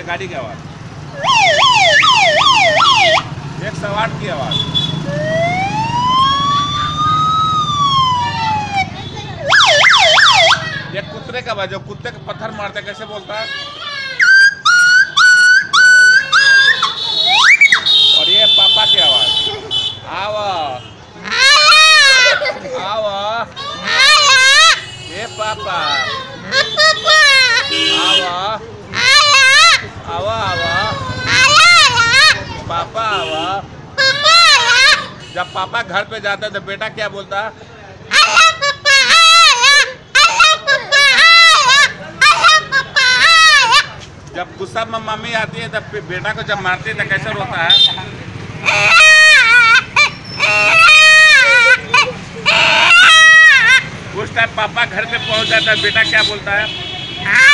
क्या गाड़ी की आवाज, 108 की आवाज। ये कुत्ते का आवाज, जो कुत्ते को पत्थर मारते कैसे बोलता है। और ये पापा की आवाज, आवा आवा, ये पापा, आवा आवा आवा, पापा आवा। जब पापा घर पे जाता है तो बेटा क्या बोलता है। जब गुस्सा में मम्मी आती है तब बेटा को जब मारती है तो कैसे रोता है। उस टाइम पापा घर पे पहुंच जाता है, बेटा क्या बोलता है।